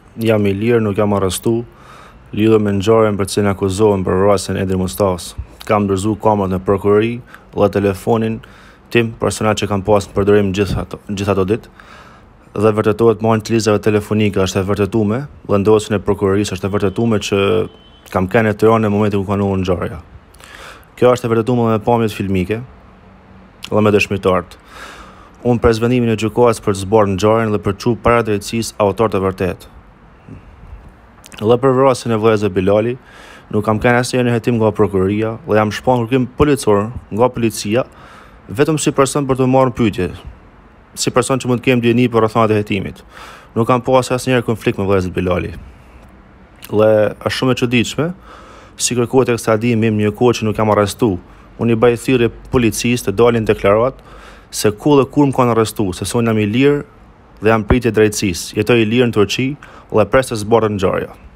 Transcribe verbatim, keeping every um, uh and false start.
Jam i lirë, nuk jam arrestu, lidhur me ngjarjen për të cilën akuzohem për vrasjen e Endri Mustafës. Kam ndërzu kamerat në prokurori dhe telefonin tim personal që kam pas në përdorim gjithë ato, gjithë ato ditë. Dhe vërtetohet marrjen e lizave telefonike është e vërtetuar, dhe ndosjen e prokurorisë është e vërtetuar që kam qenë në Tiranë në momentin ku ka ndodhur ngjarja. Kjo është e vërtetuar me pamjet filmike dhe me dëshmitarët. Unë pres vendimin e gjykatës për të zbarë ngjarjen dhe për të çuar para drejtësisë autorët e vërtetë. Dhe për vrasjen e vëllezërit Bilali, nuk kam kanë asnjë në hetim nga prokuroria dhe jam shpall kërkim policor nga policia vetëm si person për të marrë pyetje, si person që mund të kem dieni për rrethonat e hetimit. Nuk kam pas asnjëherë konflikt me vëllezërit Bilali. Dhe është shumë e çuditshme, si kërkohet ekstradimi im një kohë që nuk jam arrestu. Unë i bëj thirrje policisë të dalin deklarat se ku dhe kur më kanë arrestu, se unë jam i lirë dhe jam pritje drejtësisë. Jetoj i lirë në Turqi dhe pres të zbarret ngjarja.